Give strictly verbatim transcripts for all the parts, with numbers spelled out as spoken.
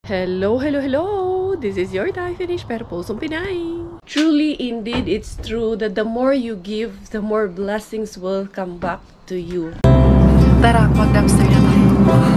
Hello, hello, hello! This is your Thai Finish pero pusong Pinay. Truly, indeed, it's true that the more you give, the more blessings will come back to you. Tara, mag-dumpster na tayo.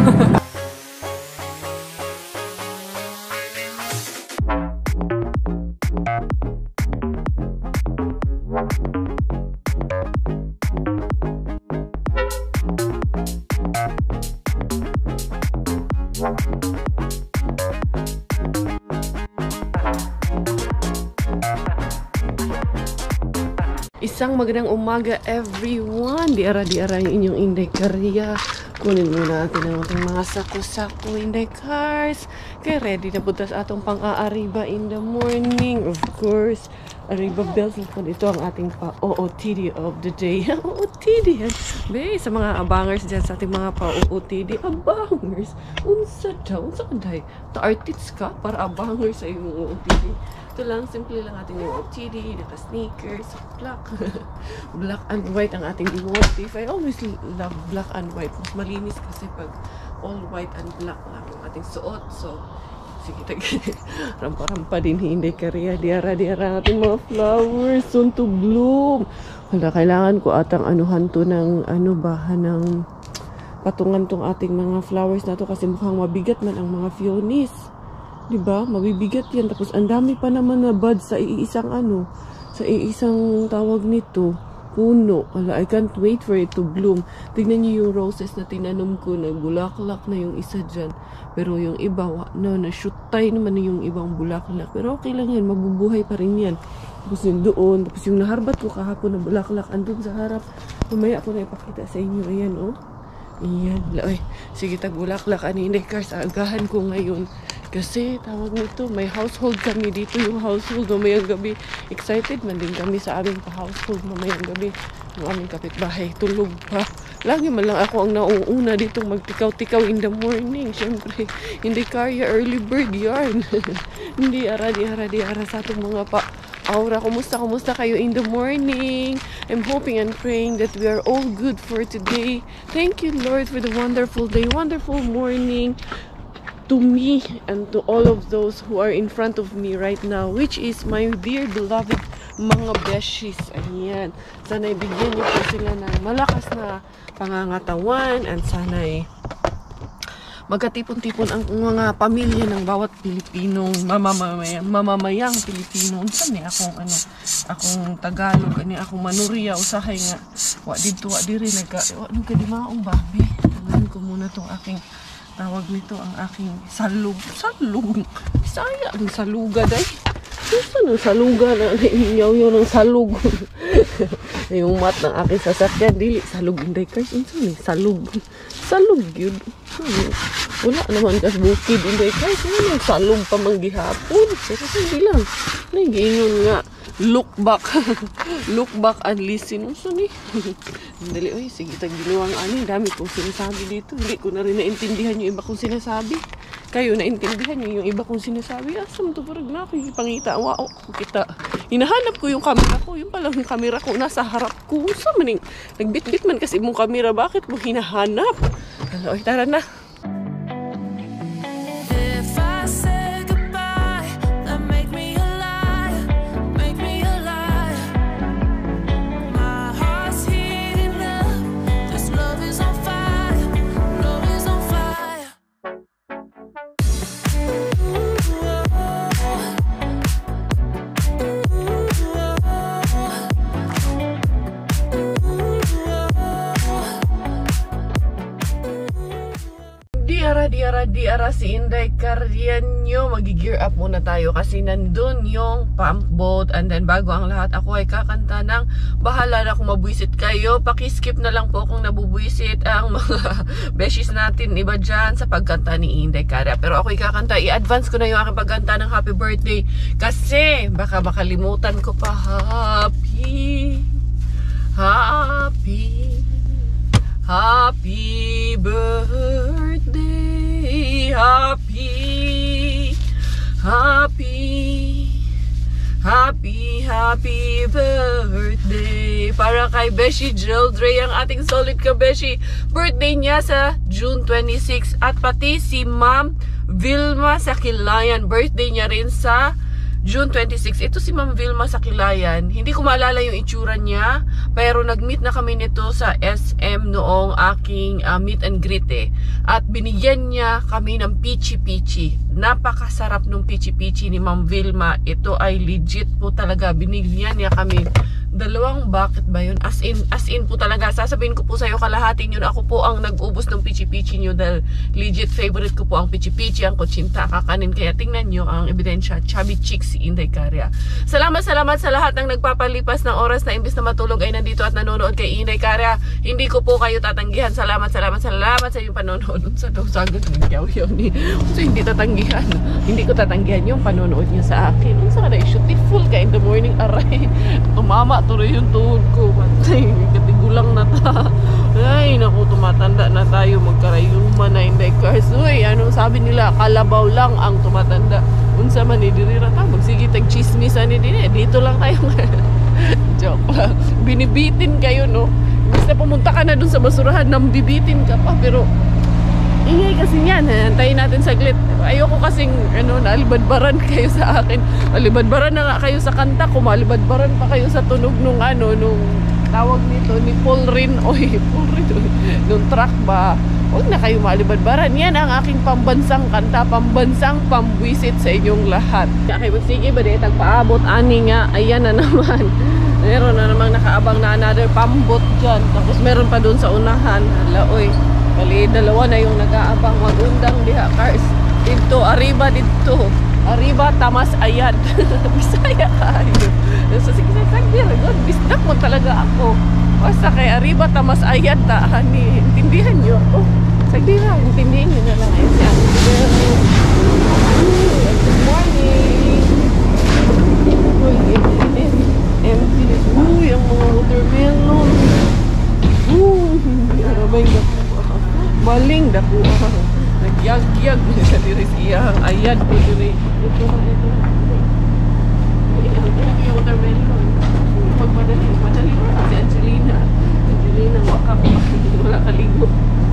Isang magandang umaga, everyone! Diara-diara yung inyong Inday Karya. Kunin muna natin ang ating mga sako-sako Inday Cars. Kaya ready na punta sa atong pang-aariba in the morning. Of course, Arriba Bells po. Ito ang ating pa-O O T D of the day. O O T D yan. Be, sa mga abangers dyan, sa ating mga pa-O O T D. Abangers? Unsa daw? Unsa ka day? Ta-artist ka para abangers sa iyong O O T D. Ito lang, simple lang ating O O T D, naka-sneakers, black. Black and white ang ating motif. I always love black and white. Mas malinis kasi pag all white and black lang yung ating suot. So, sige, rampa-rampa din hindi Karya. Diara-diara ating mga flowers soon to bloom. Wala, kailangan ko atang anuhan to ng ano ba, ng patungan tong ating mga flowers na to kasi mukhang mabigat man ang mga peonies. Diba? Mabibigat yan. Tapos, ang dami pa naman na buds sa iisang ano, sa iisang tawag nito, puno. Ala, I can't wait for it to bloom. Tignan niyo yung roses na tinanom ko, nagbulaklak na yung isa dyan. Pero yung iba, no, na-shootay naman yung ibang bulaklak. Pero okay lang yan, mabubuhay pa rin yan. Tapos yung doon, tapos yung naharbat ko kahapon na bulaklak, andun sa harap. Mamaya ko na ipakita sa inyo. Ayan, oh. Ayan. Ay, sige, tagbulaklak. Ano yung cars, agahan ko ngayon. Kasi, tawag nito, may household kami dito, yung household mamayang gabi. Excited man din kami sa aming pa-household mamayang gabi. Yung aming kapitbahay, tulog pa. Lagi man lang ako ang nauuna dito magtikaw-tikaw in the morning. Siyempre, hindi kaya early bird yarn. Hindi ara-di-ara-di-ara sa itong mga pa. Aura, kumusta, kumusta kayo in the morning? I'm hoping and praying that we are all good for today. Thank you, Lord, for the wonderful day, wonderful morning. To me and to all of those who are in front of me right now, which is my dear beloved mga beshies. Ayan. Sana'y bigyan niyo po sila ng malakas na pangangatawan and sana'y magkatipon-tipon ang mga pamilya ng bawat Pilipinong mamamayang, mamamayang Pilipino. Unsan ni akong ano, akong Tagalog, ani akong Manuriya, usahay nga. Wa dito, wa diri nagka, wa nung kadimaong babi. Tangan ko muna tong aking tawag nito ang aking salug. Salug. Bisaya ang saluga day. Saan ang saluga na naiinyaw yun ng salug? Yung mat ng aking sasakyan, dili salug inday cars. Saan eh? Salug. Salug yun. Hmm. Wala naman kas bukid inday cars. Ano yung salug pa manggihapon? Pero hindi lang. Nagiingon nga. Look back. Look back and listen. Saan eh? Dali, oy, sige, tagdinuwang ano, dami kong sinasabi dito. Hindi ko na rin naintindihan yung iba kong sinasabi. Kayo, naintindihan nyo yung iba kong sinasabi. Asam to, parang na ako ipangita. Wow, kita. Hinahanap ko yung camera ko. Yung palang yung camera ko nasa harap ko. Saan maning, nagbit-bit man kasi mong camera. Bakit mo hinahanap? Ano, oy, tara na. Diara, diara si Inday Karya nyo. Mag-gear up muna tayo kasi nandun yung pump boat. And then bago ang lahat, ako ay kakanta ng bahala na kung mabwisit kayo. Pakiskip na lang po kung nabubwisit ang mga beshies natin iba dyan sa pagkanta ni Inday Karya. Pero ako ay kakanta, i-advance ko na yung aking pagkanta ng happy birthday kasi baka makalimutan ko pa. Happy Happy Happy birthday, happy, happy, happy, happy birthday. Para kay Beshi Jildre, ang ating solid ka Beshi. Birthday niya sa June twenty-six. At pati si Ma'am Vilma Sakilayan. Birthday niya rin sa June twenty-six. Ito si Ma'am Vilma Sakilayan. Hindi ko maalala yung itsura niya, pero nag-meet na kami nito sa S M noong aking uh, meet and greet eh. At binigyan niya kami ng Pichi Pichi. Napakasarap nung Pichi Pichi ni Ma'am Vilma. Ito ay legit po talaga. Binigyan niya kami dalawang bucket ba yun? As in, as in po talaga. Sasabihin ko po sa'yo kalahating yun. Ako po ang nag-ubos ng Pichi Pichi nyo dahil legit favorite ko po ang Pichi Pichi, ang kutsinta, kakanin. Kaya tingnan nyo ang ebidensya. Chubby Chicks si Inday Caria. Salamat, salamat sa lahat ng nagpapalipas ng oras na imbis na matulog ay nandito at nanonood kay Inday Caria. Hindi ko po kayo tatanggihan. Salamat, salamat, salamat sa iyong panonood. Sa daw sagot ng yaw-yaw ni. So hindi tatanggihan. Hindi ko tatanggihan yung panonood niyo sa akin. Unsa ka na i-shoot full ka in the morning. Aray. Tumama tuloy yung tuhod ko. Patay. Katigulang na ta. Ay, naku, tumatanda na tayo. Magkarayuman na Inday Cars. Uy, anong sabi nila? Kalabaw lang ang tumatanda. Unsa man ni diri ra ta. Magsige tag chismisan ni dinhi. Dito lang tayo. Joke lang. Binibitin kayo, no? Imbis na pumunta ka na dun sa basurahan, nang bibitin ka pa. Pero ingay kasi yan. Antayin natin saglit. Ayoko kasing ano, naalibadbaran kayo sa akin. Alibadbaran na nga kayo sa kanta ko. Malibadbaran pa kayo sa tunog nung ano, nung tawag nito ni Paul Rin. Oy, Paul Rin. Nung track ba? Huwag na kayo malibadbaran. Yan ang aking pambansang kanta. Pambansang pambwisit sa inyong lahat. Okay, sige ba di? Tagpaabot. Ani nga. Ayan na naman. Meron na namang nakaabang na another pambot dyan. Tapos meron pa dun sa unahan. Hala, oy. Bali, dalawa na yung nag-aabang. Magundang diha, cars. Dito, arriba dito. Arriba, tamas, ayad. Bisaya tayo. So, sige, sagdir. Bisdak mo talaga ako. Basta kay arriba, tamas, ayad. Ta, hani, intindihan nyo ako. Sagdir lang, intindihan nyo na lang. Ayun siya. Good morning. Uy, emptiness. Emptiness. Uy, ang mga watermelon. Uy, arabay na po. Baling na po. Nagyag-yag sa diri siya. Ayan po diri. Ito na, ito na. Ito yung watermelon. Pagmadali. Madali mo si Angelina. Angelina, wakap. Wala kaligo.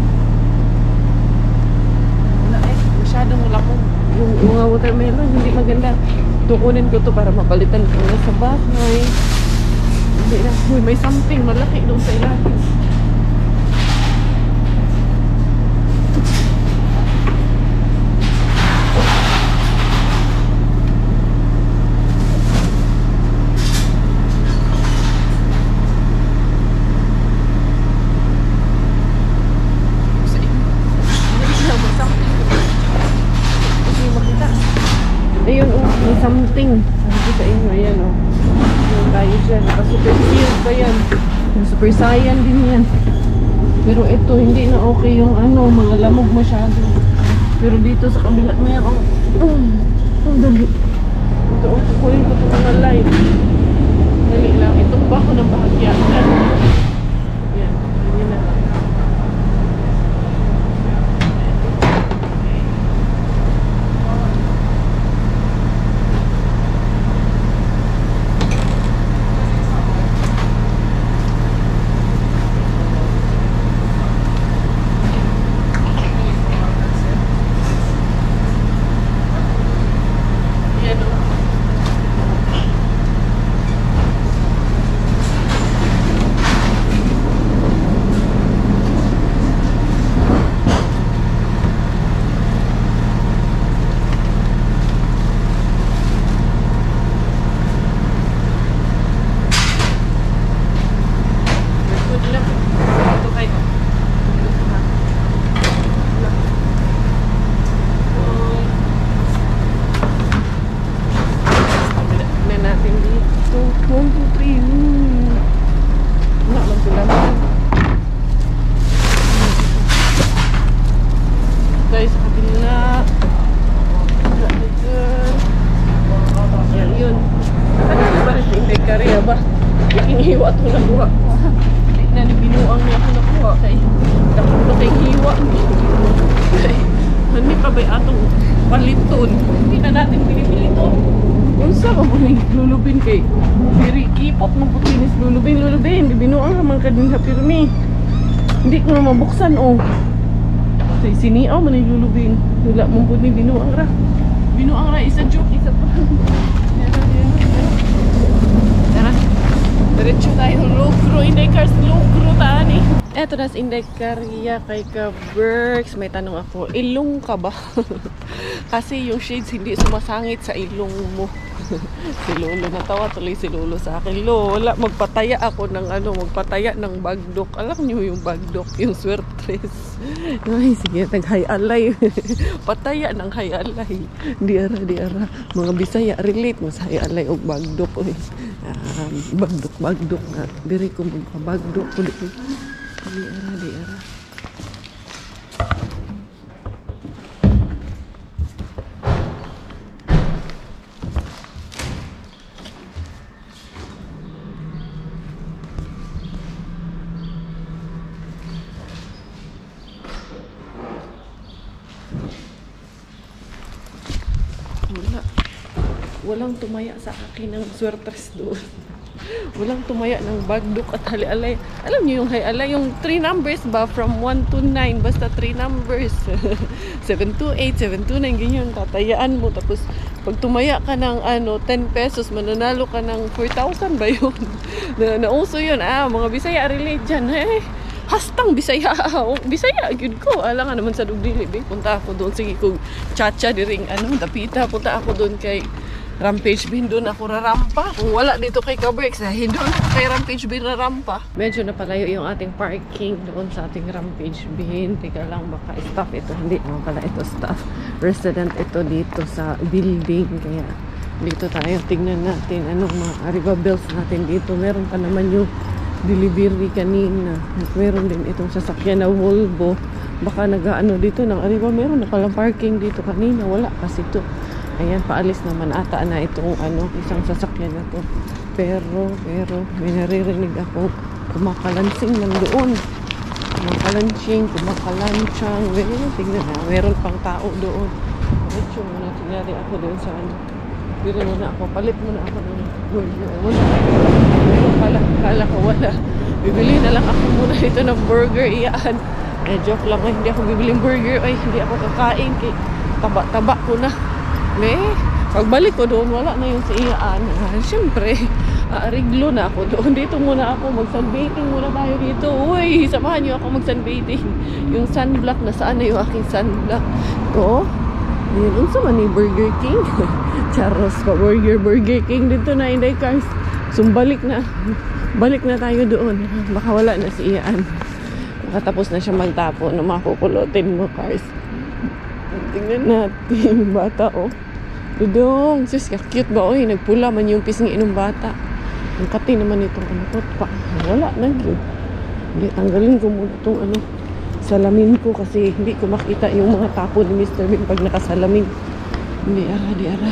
Wala eh. Masyadong wala ko. Yung mga watermelon, hindi maganda. Tukunin ko to para mapalitan ko na sa bahay. Hindi na. Uy, may something malaki doon sa ilalim. Ayun, oh, may something. Sabi ko sa inyo, ayan, oh. Ayun tayo dyan. Naka-super sealed pa yan. Super saiyan din yan. Pero ito, hindi na okay yung ano, mga lamog masyado. Pero dito sa kabila, mayroon. Um, ang dali. Ito, oh, kukunin ko ito mga light. Dali lang. Itong ba ko ng bahagyan. Yan. Yan. Yan na lang. Guys, sa kabila. Yan yun. Ano na ba rin sa Inday Caria ba? Laking hiwa ito nakuha. Na binuang niya ako nakuha. Kaya nakuha kay hiwa. Hindi pa ba atong paliton? Hindi na natin pinipili ito. Unsa ka mo lulubin kay Biri kipot mo po tinis lulubin lulubin binuang naman ka din sa pirmi. Hindi ko na mabuksan oh. Sa sini oh manilulubing. Wala mong pud ni binuang ra. Binuang ra isa joke isa pa. Tara. Diretso tayo Lucro, Inday Cars Lucro tani. Eto na sa Inday Caria kay Ka-Berks. May tanong ako, ilong ka ba? Kasi yung shades hindi sumasangit sa ilong mo. Si Lolo, natawa tuloy si Lolo sa akin. Lola, magpataya ako ng ano, magpataya ng bagdok. Alam niyo yung bagdok, yung swertres. Ay, sige, nag-hay-alay. Pataya ng hay-alay. Di ara, di ara. Mga Bisaya, relate mo sa hay-alay o bagdok. Eh. Um, bagdok, bagdok na. Diri ko magpabagdok. Di ara, di ara. Wala. Walang tumaya sa akin ng swertres doon. Walang tumaya ng bagdok at hali-alay. Alam niyo yung hay-alay, yung three numbers ba? From one to nine, basta three numbers. seven to eight, seven to nine, ganyan. Tatayaan mo. Tapos, pag tumaya ka ng ano, ten pesos, mananalo ka ng four thousand ba yun? na, nauso yun. Ah, mga Bisaya relate dyan. Eh, hastang Bisaya. Bisaya, yun ko. Alam nga naman sa Dugdili. Punta ako doon. Sige ko, chacha diring ano, dapita. Punta ako doon kay Rampage Bin, doon ako rarampa. Kung wala dito kay Ka-Berks, hindi doon ako kay Rampage Bin rarampa. Medyo napalayo yung ating parking doon sa ating Rampage Bin. Teka lang, baka staff ito. Hindi naman pala ito staff. Resident ito dito sa building. Kaya dito tayo tingnan natin anong mga Arriba Bills natin dito. Meron pa naman yung delivery kanina. At meron din itong sasakyan na Volvo. Baka nag-ano dito ng Arriba. Meron na palang parking dito kanina. Wala kasi ito. Ayan, paalis naman ata na itong ano, isang sasakyan na to. Pero, pero, may naririnig ako kumakalansing lang doon. Kumakalansing, kumakalansyang. Eh, tingnan na, meron pang tao doon. Diretso muna, tinyari ako doon sa ano. Bili muna ako, palit muna ako ng burger. Wala, meron pala, kala ko wala. Bibili na lang ako muna ito ng burger, iyaan. Eh, joke lang, eh, hindi ako bibiling burger. Ay, hindi ako kakain. Kay taba-taba ko na. Me, pagbalik ko doon, wala na yung sa iyaan. Ah, Siyempre, aariglo na ako doon. Dito muna ako, mag-sunbathing muna tayo dito. Uy, samahan niyo ako mag-sunbathing. Yung sunblock, nasaan na yung aking sunblock? Ito, yun, unsa man ni Burger King. Charos pa, Burger, Burger King. Dito na, Inday Cars. Sumbalik na. Balik na tayo doon. Baka wala na si iyaan. Makatapos na siya magtapo ng mga kukulotin mo, Cars. Tingnan natin yung bata, oh. Dudong, sis, cute ba? Oy, nagpula man yung pisngi ng bata. Ang kati naman itong ano to, pa. Wala na yun. Hindi, tanggalin ko muna itong ano, salamin ko kasi hindi ko makita yung mga tapo ni Mister Bean pag nakasalamin. Hindi, ara, di ara.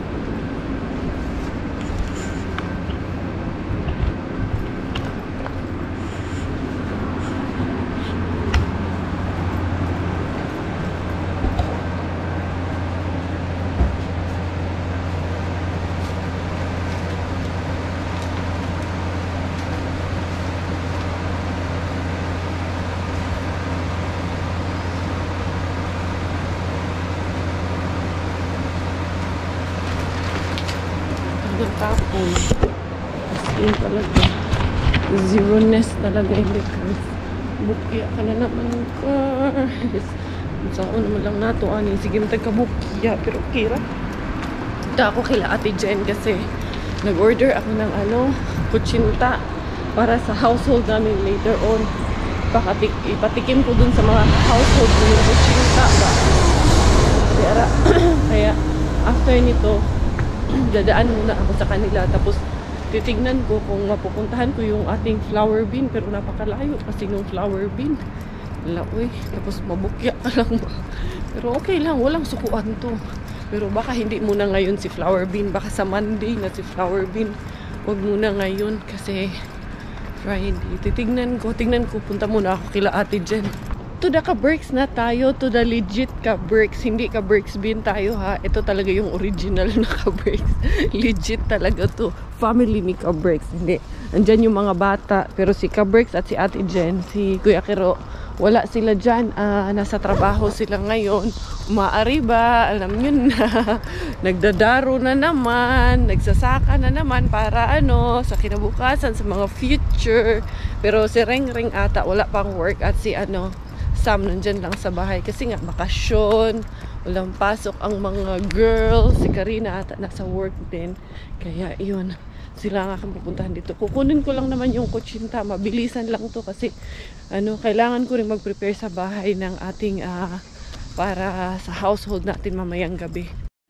Tapon. As in talaga. Zero-ness talaga hindi cars. Bukya ka na naman cars. Saan naman lang nato ani. Sige na tagka-bukya. Pero kira. Ita ako kila Ate Jen kasi nag-order ako ng ano, kutsinta para sa household namin later on. Pakatik, ipatikim ko dun sa mga household ko yung kutsinta ba. Kaya, kaya after nito dadaan muna ako sa kanila tapos titignan ko kung mapupuntahan ko yung ating flower bean pero napakalayo kasi yung flower bean laoy tapos mabukya ka lang ba pero okay lang walang sukuan to pero baka hindi muna ngayon si flower bean baka sa Monday na si flower bean wag muna ngayon kasi Friday titignan ko tignan ko punta muna ako kila Ate Jen. To the Ka-Berks na tayo, to the legit Ka-Berks. Hindi Ka-Berks Bean tayo ha. Ito talaga yung original na Ka-Berks. Legit talaga to. Family ni Ka-Berks. Hindi. Andyan yung mga bata. Pero si Ka-Berks at si Ate Jen, si Kuya Kiro, wala sila dyan, uh, nasa trabaho sila ngayon, umaari ba, alam nyo na, nagdadaro na naman, nagsasaka na naman para ano, sa kinabukasan, sa mga future. Pero si Reng Reng ata, wala pang work, at si ano, Sam nandyan lang sa bahay kasi nga bakasyon, walang pasok ang mga girls. Si Karina ata nasa work din, kaya yun, sila nga kang pupuntahan dito. Kukunin ko lang naman yung kutsinta, mabilisan lang to kasi ano, kailangan ko rin mag-prepare sa bahay ng ating uh, para sa household natin mamayang gabi.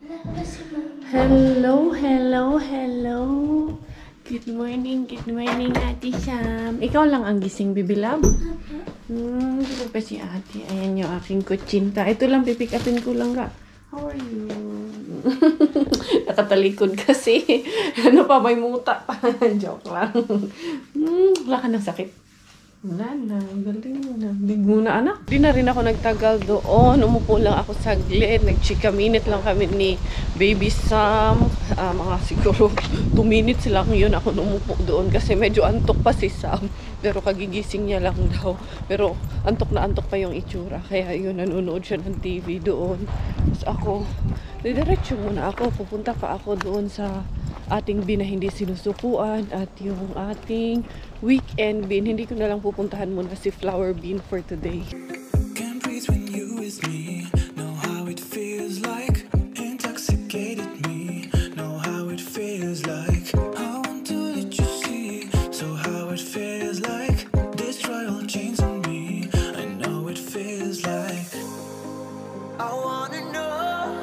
Hello, hello, hello. Good morning, good morning, Ate Sam. Ikaw lang ang gising, Bibi Love? Hmm, dito pa si Ate. Ayan yung aking kutsinta. Ito lang, pipick upin ko lang ka. How are you? Nakatalikod kasi. Ano pa, may muta pa. Joke lang. Hmm, wala ka ng sakit. Wala na, galing mo na. Big muna, anak. Di na rin ako nagtagal doon. Umupo lang ako saglit. Nag-chika minute lang kami ni Baby Sam. Uh, mga siguro two minutes lang yun ako umupo doon. Kasi medyo antok pa si Sam. Pero kagigising niya lang daw. Pero antok na antok pa yung itsura. Kaya yun, nanonood siya ng T V doon. Tapos ako, didiretso muna ako. Pupunta pa ako doon sa ating bin na hindi sinusukuan at yung ating weekend bin. Hindi ko na lang pupuntahan muna si Flower Bean for today. Can't breathe when you with me. Know how it feels like. Intoxicated me. Know how it feels like. I want to let you see. So how it feels like. Destroy all chains on me. I know it feels like. I wanna know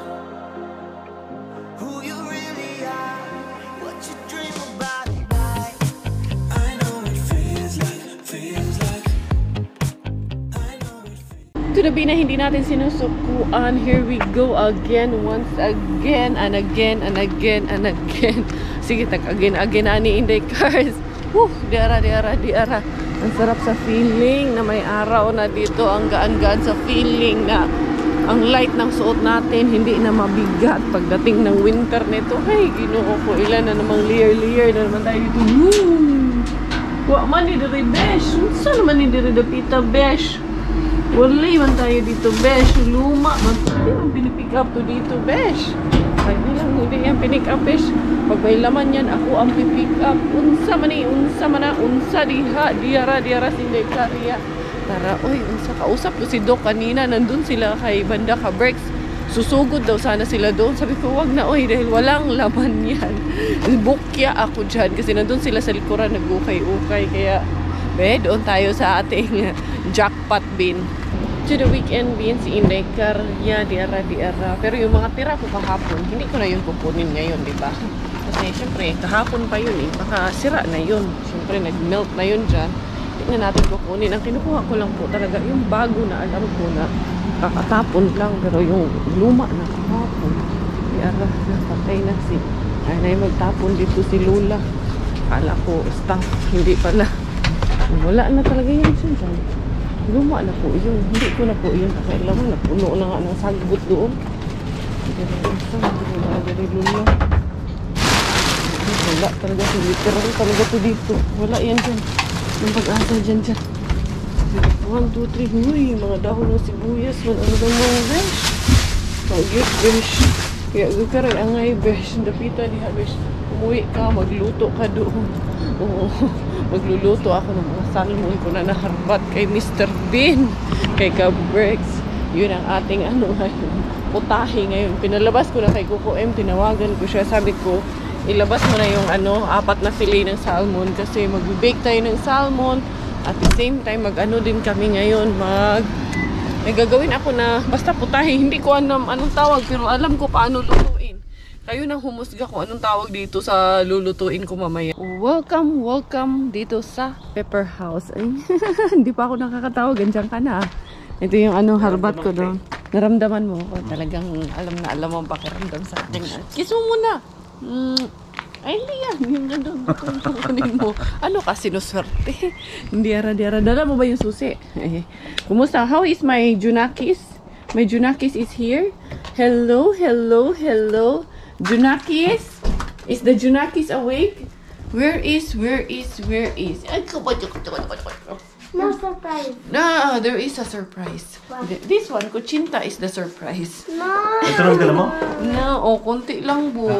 who you really are. What you dream about at night. I know it feels like, feels like. I know it feels. To the bin na hindi natin sinusukuan. Here we go again, once again, and again, and again, and again. Sige, tag-again, again, ani Inday Cars. Woo, diara, diara, diara. Ang sarap sa feeling na may araw na dito. Ang gaan-gaan sa feeling na ang light ng suot natin hindi na mabigat pagdating ng winter nito. Hey, ginoo ko, ilan na namang layer-layer na naman tayo dito. Woo! Wa man ni diri besh. Saan naman ni diri dapita besh? Walay man tayo dito besh. Luma man. Hindi man pinipick up to dito besh. Ay, lang hindi yan pinick up besh. Pag may laman yan, ako ang pipick up. Unsa man ni, unsa man na, unsa diha, diara, diara, sinday karya. Tara, oy, unsa kausap ko si Doc kanina, nandun sila kay Banda ka Breaks. Susugod daw sana sila doon. Sabi ko, wag na oy, dahil walang laman yan. Bukya ako dyan kasi nandun sila sa likuran, nag-ukay-ukay. Kaya, be, doon tayo sa ating jackpot bin. To the weekend bin, si Inday Karya, diara, diara. Pero yung mga tira ko kahapon, hindi ko na yun kukunin ngayon, di ba? Kasi, syempre, kahapon pa yun eh. Baka sira na yun. Syempre, nag-melt na yun dyan. Tingnan natin kukunin. Ang kinukuha ko lang po talaga yung bago na alam ko na kakatapon lang. Pero yung luma na kahapon, yara, napatay na si ay magtapon dito si Lula. Kala ko staff, hindi pala. Wala na talaga yun siya. Luma na po yun. Hindi ko na po yun. Kailangan na puno na nga ng sagbot doon. Hindi na isa. Hindi na dari Lula. Wala talaga. Literal talaga to dito. Wala yan dyan. Yung pag-asa dyan dyan. one, two, three. Uy, mga dahon ng sibuyas. Ano ba mga besh? Pag-yut besh. Kaya gagaray angay besh. Dapita diha besh. Umuwi ka, magluto ka doon. Oo. Magluluto ako ng mga salmon ko na naharbat kay Mister Bean. Kay Cabrex. Yun ang ating ano ngayon. Putahe ngayon. Pinalabas ko na kay Coco M. Tinawagan ko siya. Sabi ko, ilabas mo na yung ano, apat na fillet ng salmon kasi mag-bake tayo ng salmon at the same time mag-ano din kami ngayon mag may gagawin ako na basta putahe, hindi ko alam anong tawag pero alam ko paano lutuin. Kayo nang humusga kung anong tawag dito sa lulutuin ko mamaya. Welcome, welcome dito sa Pepper House. Hindi pa ako nakakatawag, ganyan ka na. Ito yung ano, harbat ko doon. Naramdaman mo ko, talagang alam na alam mo ang pakiramdam sa akin. Kiss mo muna. Mm, ay, hindi yan. Yung gano'n. Yung mo. Ano ka, sinuswerte? Hindi ara-diara. Dala mo ba yung susi? Eh, kumusta? How is my Junakis? My Junakis is here. Hello, hello, hello. Junakis? Is the Junakis awake? Where is, where is, where is? Ay, No surprise. No, there is a surprise. What? Th- This one, kuchinta is the surprise. No. Ito lang dala mo? No, oh, konti lang po.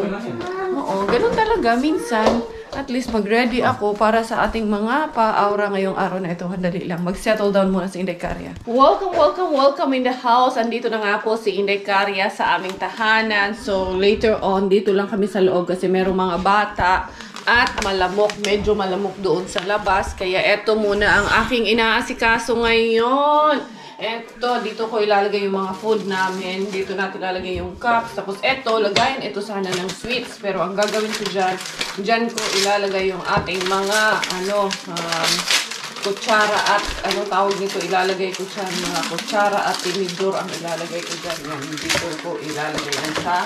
Oo, ganun talaga. Minsan, at least mag-ready ako para sa ating mga pa-aura ngayong araw na ito. Handali lang. Mag-settle down muna si Inday Karya. Welcome, welcome, welcome in the house. Andito na nga po si Inday Karya sa aming tahanan. So, later on, dito lang kami sa loob kasi merong mga bata at malamok, medyo malamok doon sa labas. Kaya eto muna ang aking inaasikaso ngayon. Eto, dito ko ilalagay yung mga food namin. Dito natin ilalagay yung cups. Tapos eto, lagayin ito sana ng sweets. Pero ang gagawin ko dyan, dyan ko ilalagay yung ating mga, ano, um, kutsara at, ano tawag nito, ilalagay ko dyan. Mga kutsara at tinidor ang ilalagay ko dyan. Yan, dito ko ilalagay yan sa,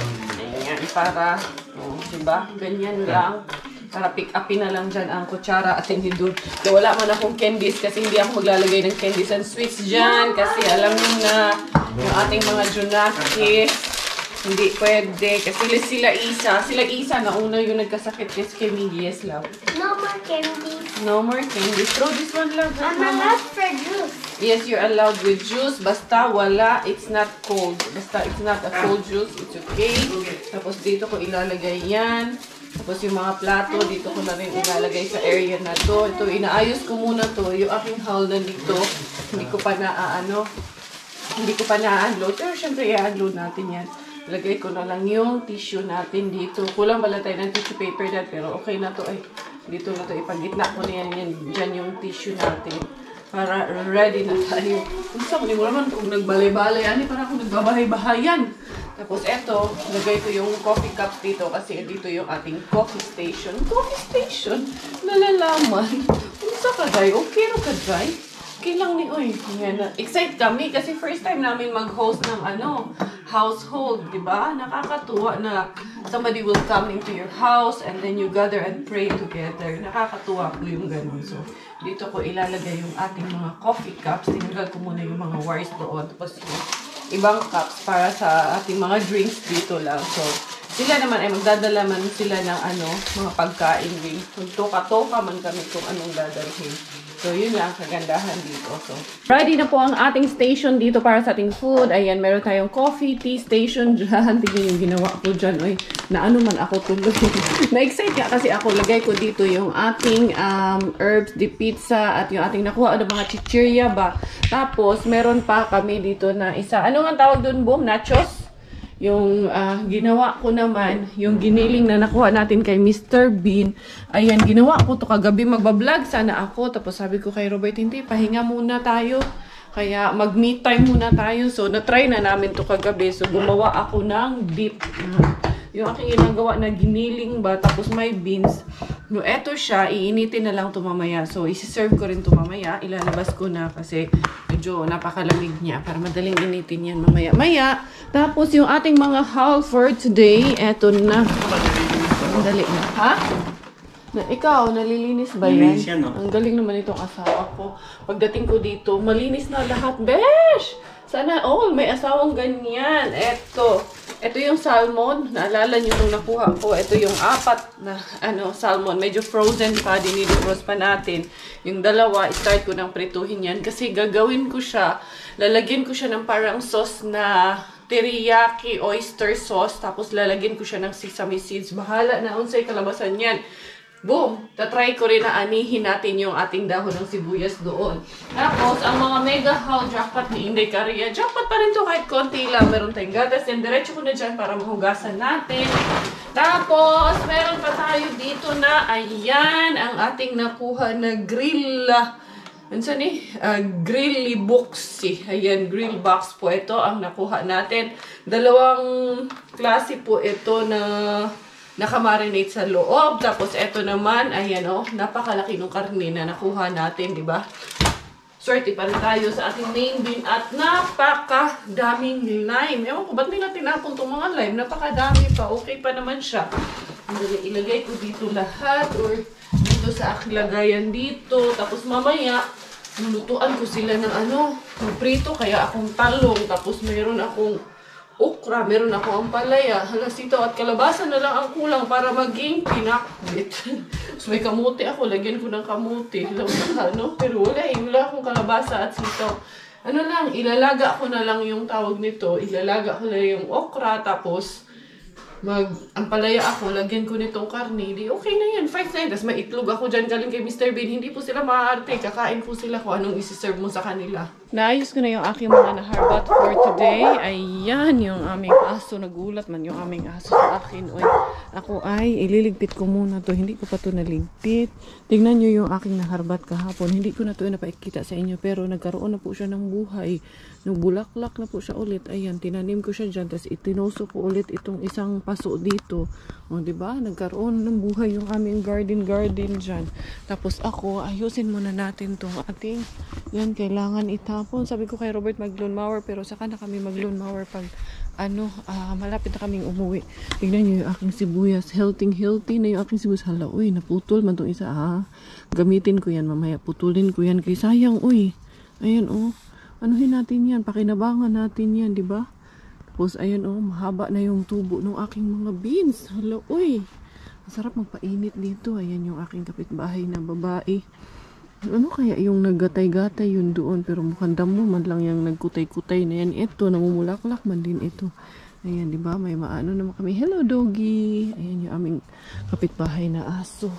ayan, para, oh, diba? Ganyan lang. Para pick upin na lang dyan ang kutsara at tinidor. So, wala man akong candies kasi hindi ako maglalagay ng candies and sweets dyan. Kasi alam niyo na, yung ating mga junakis, hindi pwede. Kasi sila Isa, sila Isa na una yung nagkasakit kasi kay Miggy. Yes, love. No more candies. No more candies. Throw this one, love. I'm Mama. allowed for juice. Yes, you're allowed with juice. Basta wala, it's not cold. Basta it's not a cold juice, it's okay. Tapos dito ko ilalagay yan. Tapos yung mga plato, dito ko na rin ilalagay sa area na to. Ito, inaayos ko muna to. Yung aking haul na dito, hindi ko pa na, ano, hindi ko pa na-unload. Pero syempre, i-unload natin yan. Lagay ko na lang yung tissue natin dito. Kulang pala tayo ng tissue paper dyan, pero okay na to. Ay, dito na to. Ipagitna ko na yan, yan. Dyan yung tissue natin. Para ready na tayo. Kung saan, hindi mo naman kung nagbalay-balay. Ani, para kung nagbabahay-bahayan. Tapos eto, lagay ko yung coffee cups dito kasi dito yung ating coffee station. Coffee station? Nalalaman. Kung saan ka, Jai? Okay na ka, Jai? Okay lang ni, oy. Yan. Excited kami kasi first time namin mag-host ng ano, household, di ba? Nakakatuwa na somebody will come into your house and then you gather and pray together. Nakakatuwa po yung ganun. So, dito ko ilalagay yung ating mga coffee cups. Tinanggal ko muna yung mga wires doon. Tapos yung ibang cups para sa ating mga drinks dito lang. So, sila naman ay magdadala man sila ng ano, mga pagkain rin. Magtoka-toka man kami kung anong dadalhin. So, yun lang kagandahan dito. So, ready na po ang ating station dito para sa ating food. Ayan, meron tayong coffee, tea station dyan. Tingnan yung ginawa ko dyan. Uy, na ano man ako tuloy. Na-excite ka kasi ako. Lagay ko dito yung ating um, herbs, di pizza, at yung ating nakuha ng mga chichirya ba. Tapos, meron pa kami dito na isa. Ano nga tawag doon, Boom? Nachos? Yung uh, ginawa ko naman, yung giniling na nakuha natin kay Mister Bean. Ayan, ginawa ko to kagabi. Magbablog sana ako. Tapos sabi ko kay Robert, hindi, pahinga muna tayo. Kaya mag-meet time muna tayo. So, na-try na namin to kagabi. So, gumawa ako ng dip. Uh, yung aking ginagawa na giniling ba, tapos may beans. No, eto siya, iinitin na lang ito mamaya. So, isi-serve ko rin ito mamaya. Ilalabas ko na kasi medyo napakalamig niya para madaling initin yan mamaya-maya. Tapos, yung ating mga haul for today, eto na. Madali na. Ha? Na, ikaw, nalilinis ba yan? Nalilinis yan, no? Ang galing naman itong asawa ko. Pagdating ko dito, malinis na lahat. Besh! Sana all, may asawang ganyan. Eto. Ito yung salmon. Naalala nyo nung nakuha ko. Ito yung apat na ano salmon. Medyo frozen pa. Dinidefrost pa natin. Yung dalawa, start ko ng prituhin yan. Kasi gagawin ko siya. Lalagyan ko siya ng parang sauce na teriyaki oyster sauce. Tapos lalagyan ko siya ng sesame seeds. Bahala na unsay kalabasan yan. Boom! Tatry ko rin na anihin natin yung ating dahon ng sibuyas doon. Tapos, ang mga mega haul jackpot ni Inday Karya. Jackpot pa rin to kahit konti lang. Meron tayong gatas yan. Diretso ko na dyan para mahugasan natin. Tapos, meron pa tayo dito na, ayan, ang ating nakuha na grill. Ano saan eh? Uh, grill box eh. Ayan, grill box po ito ang nakuha natin. Dalawang klase po ito na nakamarinate sa loob. Tapos, eto naman, ayan o, oh, napakalaki ng karne na nakuha natin, di ba? Swerte pa rin tayo sa ating main bean at napakadaming lime. Ewan ko, ba't nila tinapon itong mga lime? Napakadami pa. Okay pa naman siya. Ilagay ko dito lahat or dito sa aking lagayan dito. Tapos mamaya, lulutuan ko sila ng ano, ng prito. Kaya akong talong. Tapos mayroon akong okra, meron ako ang palaya, halasito at kalabasa na lang ang kulang para maging pinakbit. So may kamuti ako, lagyan ko ng kamuti. No? Pero wala eh, wala akong kalabasa at sito. Ano lang, ilalaga ko na lang yung tawag nito, ilalaga ko na yung okra, tapos mag, ang palaya ako, lagyan ko nitong karne, di okay na yan, five na yan. Tapos may itlog ako dyan galing kay mister Bean, hindi po sila maaarte, kakain po sila kung anong isi-serve mo sa kanila. Naayos ko na yung aking mga naharbat for today. Ayan, yung aming aso, nagulat man yung aming aso sa akin. Oy, ako ay ililigpit ko muna to, hindi ko pa to naligpit. Tingnan nyo yung aking naharbat kahapon, hindi ko na to napaikita sa inyo, pero nagkaroon na po siya ng buhay. Nung bulaklak na po siya ulit, ayan, tinanim ko siya dyan, tapos itinoso ko ulit itong isang paso dito. O, diba? Nagkaroon ng buhay yung aming garden-garden dyan. Tapos ako, ayusin muna natin tong ating, yan, kailangan itapon. Sabi ko kay Robert mag-lawn mower, pero saka na kami mag-lawn mower pag, ano, uh, malapit na kaming umuwi. Tignan nyo yung aking sibuyas. Healthy-healthy na yung aking sibuyas. Hala, uy, naputol man itong isa, ha? Gamitin ko yan mamaya. Putulin ko yan. Kay sayang, uy. Ayan, oh. Anuhin natin yan, pakinabangan natin yan, di ba? Tapos, ayan oh, mahaba na yung tubo ng aking mga beans. Hala, uy! Masarap magpainit dito. Ayan yung aking kapitbahay na babae. Ano kaya yung naggatay-gatay yun doon? Pero mukhang damo man lang yung nagkutay-kutay na yan. Ito, namumulaklak man din ito. Ayan, di ba? May maano naman kami. Hello, doggy! Ayan yung aming kapitbahay na aso.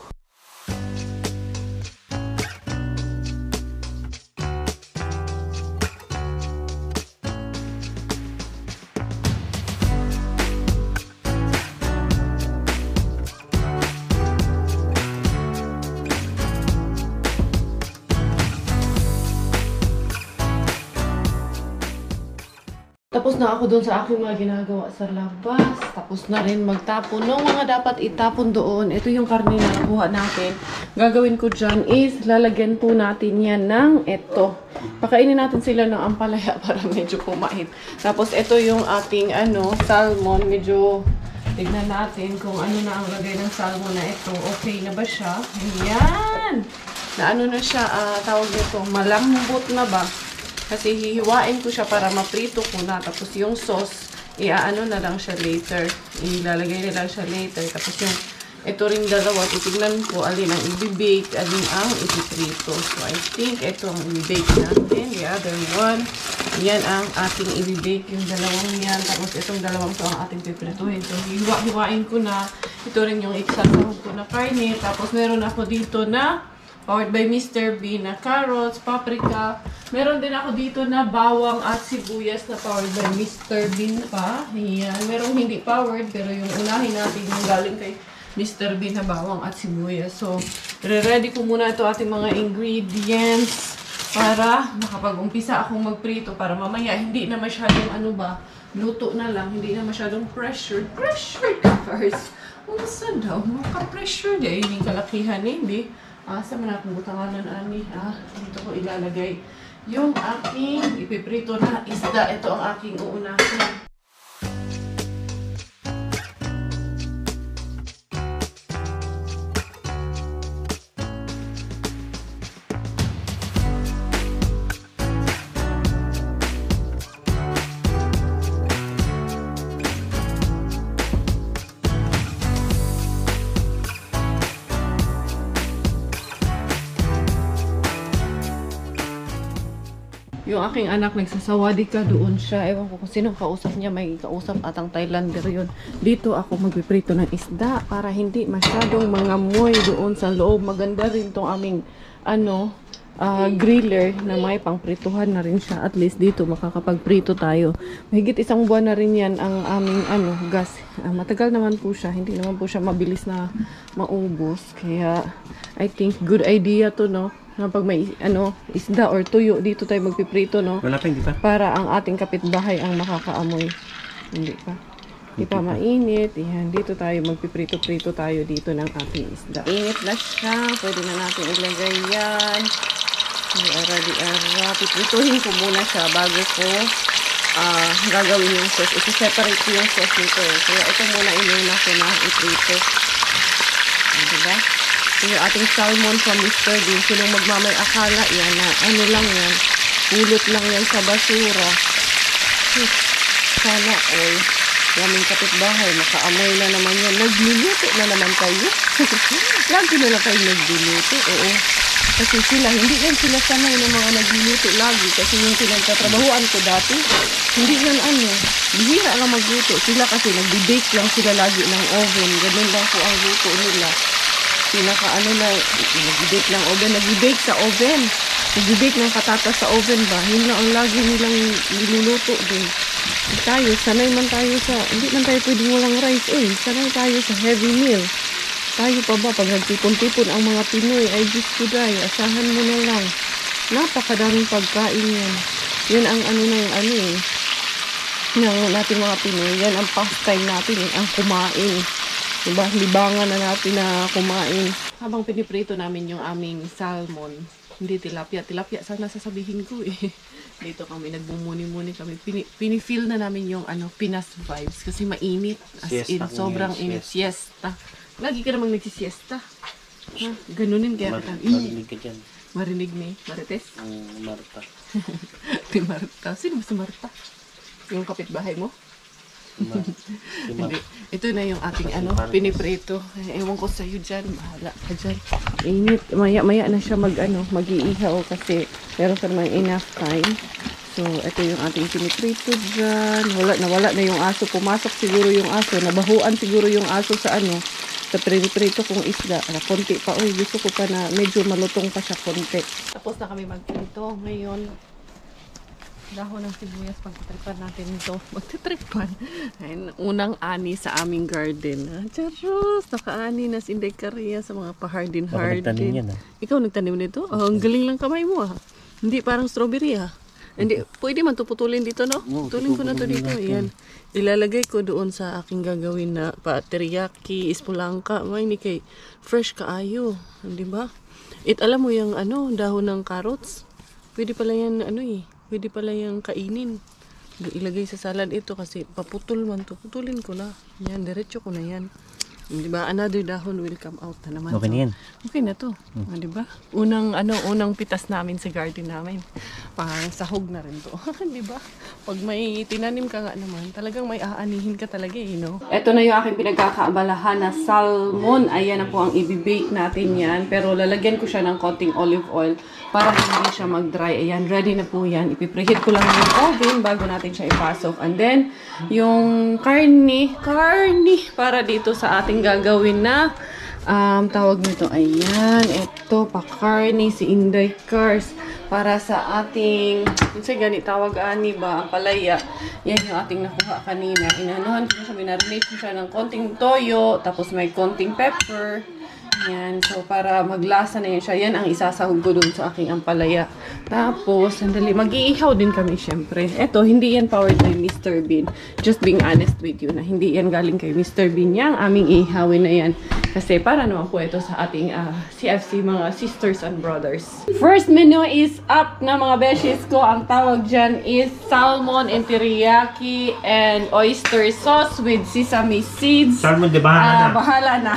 Tapos na ako doon sa aking mga ginagawa sa labas. Tapos na rin magtapon ng mga dapat itapon doon. Ito yung karne na nakuha natin. Gagawin ko dyan is lalagyan po natin yan ng ito. Pakainin natin sila ng ampalaya para medyo pumait. Tapos ito yung ating ano, salmon. Medyo tignan natin kung ano na ang lagay ng salmon na ito. Okay na ba siya? Ayan! Na ano na siya, uh, tawag nito, malambot na ba? Kasi hihiwain ko siya para maprito ko na. Tapos yung sauce, iaano na lang siya later. Ilalagay na lang siya later. Tapos yung ito ring dalawa, titignan ko alin ang i-bake, alin ang ipiprito. So I think ito ang i-bake natin. The other one, yan ang ating i-bake, yung dalawang yan. Tapos itong dalawang to ang ating piprituhin. So hiwa-hiwain ko na. Ito rin yung iksasahog ko na karne. Tapos meron ako dito na powered by mister Bean na carrots, paprika. Meron din ako dito na bawang at sibuyas na powered by mister Bean pa. Ayan. Merong hindi powered, pero yung unahin natin yung galing kay mister Bean na bawang at sibuyas. So, re-ready ko muna ito ating mga ingredients para makapag-umpisa akong magprito para mamaya hindi na masyadong ano ba, luto na lang, hindi na masyadong pressure. Pressure cars. Unsa daw? Maka-pressure day. Hindi kalakihan eh, hindi. Asa man akong butanganan ani. Ah, dito ko ilalagay yung aking ipiprito na isda. Ito ang aking uunahin. Yung aking anak nagsasawadi ka doon siya. Ewan ko kung sinong kausap niya. May kausap atang Thailander yun. Dito ako magpiprito ng isda para hindi masyadong mangamoy doon sa loob. Maganda rin tong aming ano, uh, griller na may pangprituhan na rin siya. At least dito makakapagprito tayo. Mahigit isang buwan na rin yan ang aming ano, gas. Uh, matagal naman po siya. Hindi naman po siya mabilis na maubos. Kaya I think good idea to, no? Na pag may ano, isda or tuyo, dito tayo magpiprito, no? Wala pa, hindi pa. Para ang ating kapitbahay ang makakaamoy. Hindi pa. Hindi pa mainit. Yan, dito tayo magpiprito-prito tayo dito ng ating isda. Init na siya. Pwede na natin ilagay yan. Di-ara, di-ara. Piprituhin ko muna siya bago ko uh, gagawin yung sauce. Isi-separate ko yung sauce nito. Kaya ito muna inuna ko na iprito. Diba? Ito yung ating salmon from mister Bean. Sinong magmamay akala, yan na, ano lang yan, pulot lang yan sa basura. Sana all. Kaming kapitbahay, makaamoy na naman yan. Nagluluto na naman kayo. Lagi na lang kayo nagluluto. Oo. Kasi sila, hindi yan sila sanay ng mga nagluluto lagi. Kasi yung pinagtatrabahuan ko dati, hindi yan ano, bihira lang magluto. Sila kasi nagbe-bake lang sila lagi ng oven. Ganun lang po ang luto nila. Pinaka ano na, nagbe-bake ng oven. Nagbe-bake sa oven. Nagbe-bake ng patatas sa oven ba? Yun lang ang lagi nilang niluluto din. Tayo, sanay man tayo sa, hindi man tayo pwedeng walang rice. Eh, sanay tayo sa heavy meal. Tayo pa ba, pag nagtipon-tipon ang mga Pinoy, ay Diyos ko day, asahan mo na lang. Napakadaming pagkain yan. Yan ang ano na yung ano eh, ng natin mga Pinoy. Yan ang pastime natin eh, ang kumain. Diba? Libangan na natin na kumain. Habang piniprito namin yung aming salmon, hindi tilapia. Tilapia, sana sasabihin ko eh. Dito kami, nagbumuni-muni kami. Pini, pinifeel na namin yung ano, Pinas vibes. Kasi mainit. As Siesta in, sobrang init. Siesta. Lagi ka namang nagsisiesta. Ha? Ganunin kaya Mar kita. marinig ka dyan. Marinig ni Marites? Ang Marta. Si Marta. Sino ba si Marta? Yung kapitbahay mo? Si Mar si Mar Hindi. Ito na yung ating ano, Martes. piniprito. Eh, ewan ko sa'yo dyan. Bahala ka dyan. Init. Maya-maya na siya mag, ano, mag-iihaw kasi meron ka naman enough time. So, ito yung ating piniprito dyan. Wala, nawala na yung aso. Pumasok siguro yung aso. Nabahuan siguro yung aso sa ano, sa piniprito kong isda. Ah, konti pa. Uy, gusto ko pa na medyo malutong pa siya konti. Tapos na kami magprito. Ngayon, dahon ng sibuyas, pagtitripan natin ito. Magtitripan. Ayun, unang ani sa aming garden. Ah, Charos! Naka-ani na si Inday Caria sa mga pa-hardin-hardin. Ako nagtanim yan, ah. Ikaw nagtanim nito? Oh, ang galing lang kamay mo ah. Hindi parang strawberry ah. Hindi, pwede man tuputulin dito, no? Oo, Putulin ko na to dito. Ayan. Ilalagay ko doon sa aking gagawin na pa teriyaki, ispulangka. May ni kay fresh kaayo. Di ba? It alam mo yung ano, dahon ng carrots. Pwede pala yan, ano eh. Pwede pala yung kainin. Ilagay sa salad ito kasi paputol man to. Putulin ko na. Yan, diretso ko na yan. Di ba? Another dahon will come out na naman. Okay na yan. Okay na to. Hmm. Di ba? Unang, ano, unang pitas namin sa garden namin. Parang sahog na rin to. Di ba? Pag may tinanim ka nga naman, talagang may aanihin ka talaga eh, no? Ito na yung aking pinagkakaabalahan na salmon. Ayan na po ang ibibake natin yan. Pero lalagyan ko siya ng konting olive oil para hindi siya mag-dry. Ayan, ready na po yan. Ipipreheat ko lang yung oven bago natin siya ipasok. And then, yung karni, karni, para dito sa ating gagawin na um, tawag nito, ayan, ito, pakarni, si Inday Cars, para sa ating, yun sa ganit, tawag ani ba, palaya. Yan yung ating nakuha kanina. Inanuhan ko siya, minarinate ko siya ng konting toyo, tapos may konting pepper. Yan, so para maglasa na yan siya. Yan ang isasahog ko dun sa aking ampalaya. Tapos, sandali, mag-iihaw din kami syempre. Eto, hindi yan powered by Mister Bean. Just being honest with you na hindi yan galing kay Mister Bean. Yang aming ihawin na yan. Kasi para naman po ito sa ating uh, C F C, mga sisters and brothers. First menu is up na mga beshes ko. Ang tawag dyan is salmon and teriyaki and oyster sauce with sesame seeds. Salmon de bahala Ah, na. bahala na.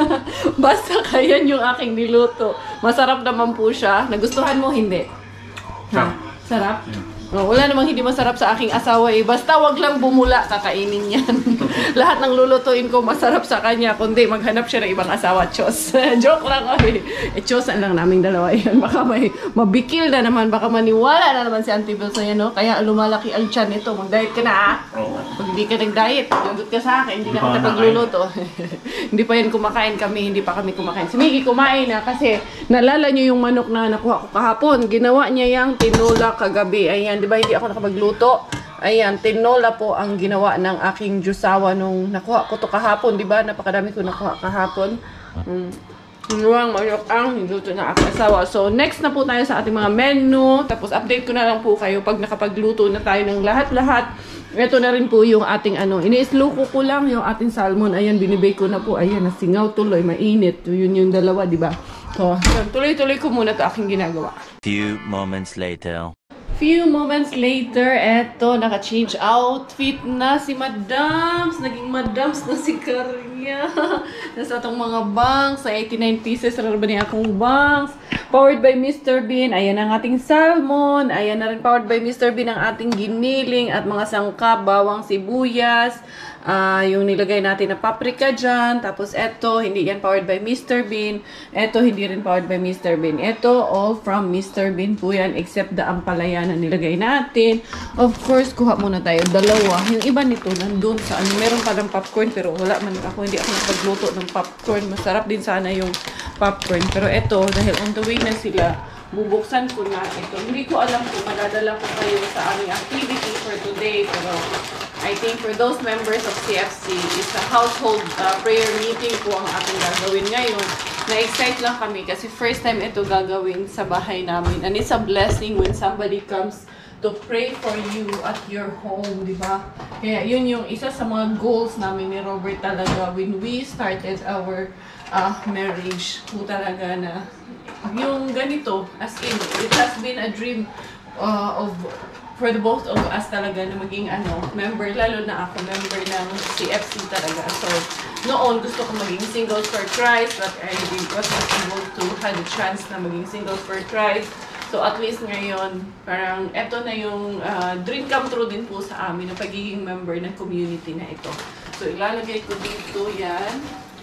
Basta kayan yung aking niluto. Masarap naman po siya. Nagustuhan mo, hindi? Ha? Sarap? Oh, wala namang hindi masarap sa aking asawa eh. Basta wag lang bumula, kakainin yan. Lahat ng lulutuin ko masarap sa kanya. Kundi maghanap siya ng ibang asawa. Chos. Joke lang oy. Eh, chosan lang naming dalawa yan. Baka may mabikil na naman. Baka maniwala na naman si Auntie Bill sa'yo, no? Kaya lumalaki ang tiyan nito. Mag-diet ka na, ah. Pag hindi ka nag-diet, lundot ka sa akin. Hindi na kita pagluluto. Hindi pa yan kumakain kami. Hindi pa kami kumakain. Si Miggy kumain na kasi nalala niyo yung manok na nakuha ko kahapon. Ginawa niya yung tinola kagabi. Ayan. Di ba hindi ako nakapagluto? Ayan, tinola po ang ginawa ng aking jusawa nung nakuha ko to kahapon. Di ba? Napakadami ko nakuha kahapon. Mm. Nuwang manok ang niluto ng aking asawa. So, next na po tayo sa ating mga menu. Tapos, update ko na lang po kayo pag nakapagluto na tayo ng lahat-lahat. Ito na rin po yung ating ano. Iniisluko ko lang yung ating salmon. Ayan, binibake ko na po. Ayan, nasingaw tuloy. Mainit. Yun yung dalawa, di ba? So, tuloy-tuloy ko muna to aking ginagawa. Few moments later. Few moments later, eto, naka-change outfit na si Madams. Naging Madams na si Karya. Nasa atong mga banks. Sa eighty-nine pieces, raraba niya akong banks. Powered by Mister Bean. Ayan ang ating salmon. Ayan na rin powered by Mister Bean ang ating giniling at mga sangkap, bawang sibuyas. Uh, yung nilagay natin na paprika dyan. Tapos eto, hindi yan powered by Mister Bean. Eto, hindi rin powered by Mister Bean. Eto, all from Mister Bean po yan, except the ampalaya na nilagay natin. Of course, kuha muna tayo. Dalawa. Yung iba nito, nandun sa ano. Meron pa ng popcorn, pero wala man ako. Hindi ako nagpagluto ng popcorn. Masarap din sana yung popcorn. Pero eto, dahil on the way na sila, bubuksan ko na ito. Hindi ko alam kung madadala ko kayo sa aming activity for today. Pero I think for those members of C F C, it's a household uh, prayer meeting po ang ating gagawin ngayon. Na-excite lang kami kasi first time ito gagawin sa bahay namin. And it's a blessing when somebody comes to pray for you at your home, di ba? Kaya yun yung isa sa mga goals namin ni Robert talaga when we started our uh, marriage. Po talaga na yung ganito, as in, it has been a dream uh, of for the both of us talaga na maging ano, member, lalo na ako, member ng C F C talaga. So, noon gusto ko maging singles for Christ, but I was not able to have a chance na maging singles for Christ. So, at least ngayon, parang eto na yung uh, dream come true din po sa amin, na pagiging member ng community na ito. So, ilalagay ko dito yan.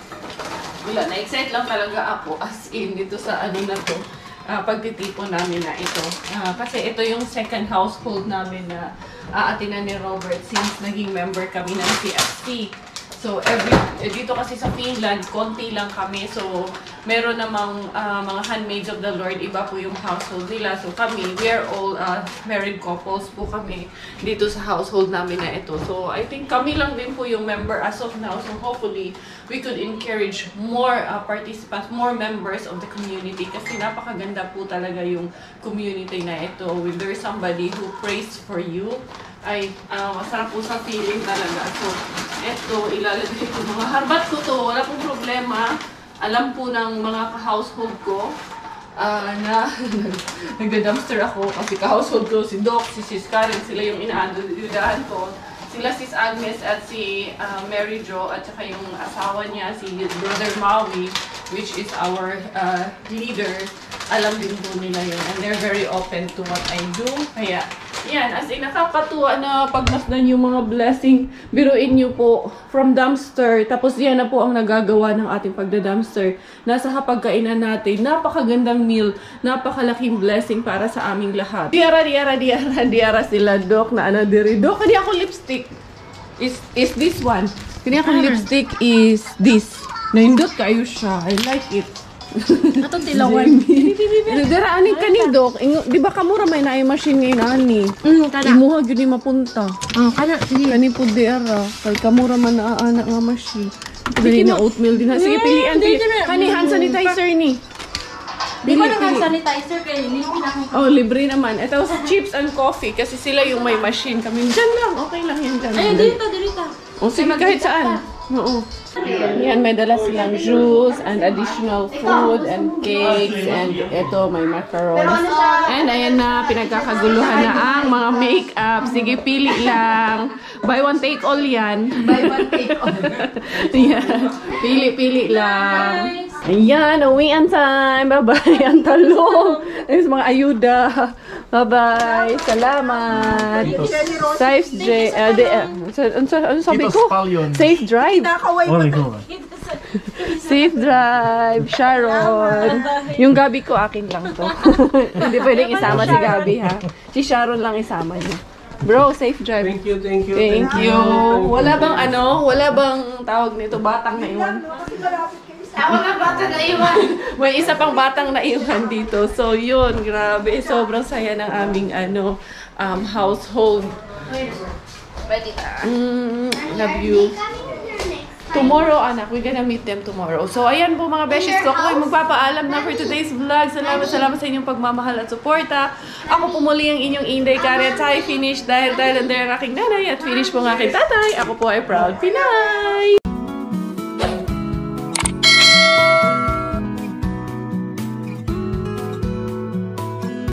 Wala, na-excite lang talaga ako as in dito sa ano na to. Uh, pagtitipon namin na ito. Uh, kasi ito yung second household namin na aatinan ni Robert since naging member kami ng C F C. So, every, eh, dito kasi sa Finland, konti lang kami. So, meron namang uh, mga handmaids of the Lord. Iba po yung household nila. So, kami, we are all uh, married couples po kami dito sa household namin na ito. So, I think kami lang din po yung member as of now. So, hopefully, we could encourage more uh, participants, more members of the community. Kasi napakaganda po talaga yung community na ito. When there's somebody who prays for you, ay uh, masarap po sa feeling talaga. So, eto, ilalagay ko. Mga harbat ko to. Wala pong problema. Alam po ng mga ka-household ko uh, na nagda-dumpster ako. Kasi ka-household ko, si Doc, si Sis Karen, sila yung inaandahan ko. Sila Sis Agnes at si uh, Mary Jo at saka yung asawa niya, si Brother Maui, which is our uh, leader. Alam din po nila yun. And they're very open to what I do. Kaya, yan, as in, nakakatuwa na pagmasdan yung mga blessing. Biruin nyo po, from dumpster. Tapos yan na po ang nagagawa ng ating pagda-dumpster. Nasa hapagkainan natin. Napakagandang meal. Napakalaking blessing para sa aming lahat. Diara, diara, diara, diara sila, Doc, na ano, diri. Doc, kani ako lipstick. Is, is this one. Kani ako lipstick is this. Naindot kayo siya. I like it. Atong tilawan. Dara ani kani Doc, di ba kamura may naay machine ngayon ani? Mm, kana. Imuha gyud ni mapunta. Oh, kana sige. Kani pud dira, kay kamura man naa ana nga machine. Dili na oatmeal din ha. Sige pilian pili. Kani hand sanitizer ni. Di ko na hand sanitizer kay libre na akong. Oh, libre naman. Ito chips and coffee kasi sila yung may machine. Kami dyan lang. Okay lang yan dyan. Ay, dito, dito. O sige, kahit saan. Oo. Yan, may dala silang juice and additional food and cakes and ito, may macarons. And ayan na, pinagkakaguluhan na ang mga make-up. Sige, pili lang. Buy one, take all yan. Buy one, take all. Yan. Pili-pili lang. Ayan, uwian time. Bye-bye. Ang talong. Ayun, mga ayuda. Bye-bye. Salamat. Safe J. Uh, de, uh, ano, ano sabi ko? Safe drive. Safe drive. Sharon. Yung Gabi ko, akin lang to. Hindi pwedeng isama si Gabi, ha? Si Sharon lang isama niya. Bro, safe drive. Thank you, thank you. Thank you. Wala bang ano? Wala bang tawag nito? Batang na iwan? Ako na bata na iwan. May isa pang batang naiwan dito. So, yun. Grabe. Sobrang saya ng aming ano, um, household. Pwede na. Mm, love you. Tomorrow, anak, we're gonna meet them tomorrow. So, ayan po mga beshes ko. Ako ay magpapaalam na for today's vlog. Salamat, salamat sa inyong pagmamahal at suporta. Ako po muli ang inyong Inday Kari at tayo finish dahil dahil ang aking nanay at finish po ang aking tatay. Ako po ay proud Pinay!